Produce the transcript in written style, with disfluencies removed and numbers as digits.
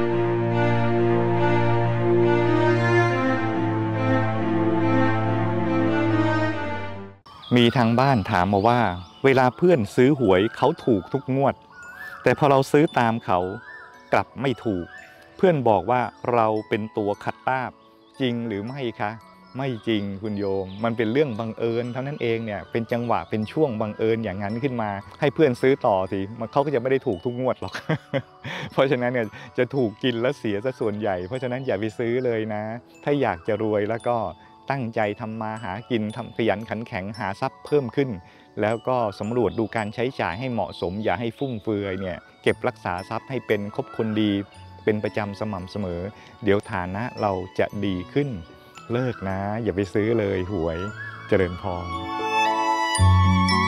มีทางบ้านถามมาว่าเวลาเพื่อนซื้อหวยเขาถูกทุกงวดแต่พอเราซื้อตามเขากลับไม่ถูกเพื่อนบอกว่าเราเป็นตัวขัดลาบจริงหรือไม่คะไม่จริงคุณโยมมันเป็นเรื่องบังเอิญเท่านั้นเองเนี่ยเป็นจังหวะเป็นช่วงบังเอิญอย่างนั้นขึ้นมาให้เพื่อนซื้อต่อสิเขาก็จะไม่ได้ถูกทุกงวดหรอก เพราะฉะนั้นเนี่ยจะถูกกินและเสียซะส่วนใหญ่เพราะฉะนั้นอย่าไปซื้อเลยนะถ้าอยากจะรวยแล้วก็ตั้งใจทำมาหากินทำขยันขันแข็งหาทรัพย์เพิ่มขึ้นแล้วก็สำรวจดูการใช้จ่ายให้เหมาะสมอย่าให้ฟุ่มเฟือยเนี่ยเก็บรักษาทรัพย์ให้เป็นคบคนดีเป็นประจำสม่ำเสมอเดี๋ยวฐานะเราจะดีขึ้นเลิกนะอย่าไปซื้อเลยหวยเจริญพร